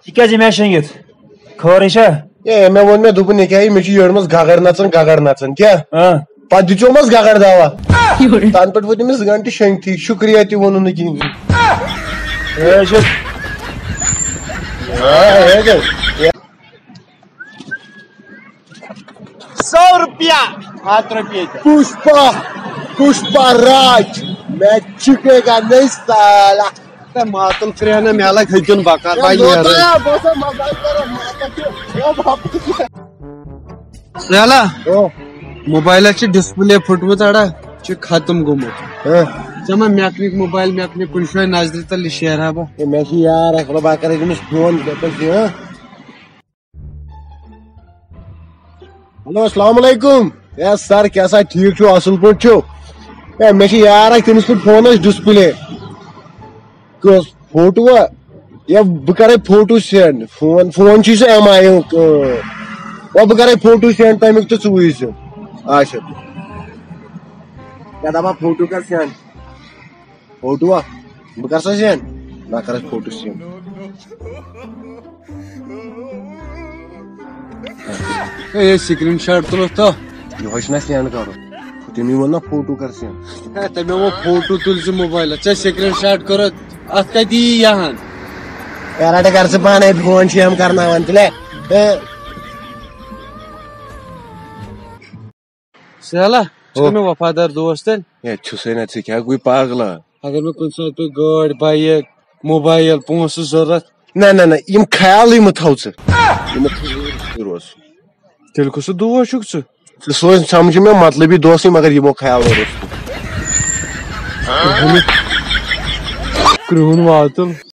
کیٛازِ مےٚ شٔنگِتھ خٲرٕے چھا مےٚ ووٚن مےٚ دوٚپُن ییٚکیٛاہ مےٚ چھُ یٔڈ منٛز گگر نژان کیٛاہ پتہٕ دِژیومس گگر دوا تنہٕ پٮ۪ٹھ ووت أمِس 2 گنٹہٕ شٔنگتھٕے شُکریہ تہِ ووٚنُن نہٕ کِہیٖنۍ ₹100 7 رۄپیہِ पुष्पा राज मैं चिकेगा नहीं साला मातल त्रेना मेला खजन बकार साला मोबाइलाची डिस्प्ले फुटमुत अड़ा खत्म गोमुत जमा मैकनिक मोबाइल मैकनिक कुछ नजर तल शेयर बा मैं यार बकर फोन हेलो अस्सलाम वालेकुम सर कैसा ठीक छो असल पे मे यार तमिस पे फोन डिस्प्ले फोटो या बह कर फोटो सेंड फोन MI बह कर फोटो सेंड तमिक तो चुज अच्छा क्या दपा फोटो कर सेंड फोटो बह कर सेंड ना कर फोटो सेंड स्क्रीन शॉट तुलो तो यह सेंड कर तमी वो ना फोटो कर सेंड तमें वो फोटो तुल मोबाइल स्क्रीन शॉट करो अत कती यहाँ यार कर से पाने फोन हम करना तुले साला में वफादार दोस्त ना क्या कोई पागल अगर मैं कुछ पे गाड़ बाइक मोबाइल पोस जरूरत ना ना ना यम ख्याल मत थो रोज तेल कुछ दोस्त सोच समझ में मतलबी दोस्त मगर यमो ख्याल क्रून वातुल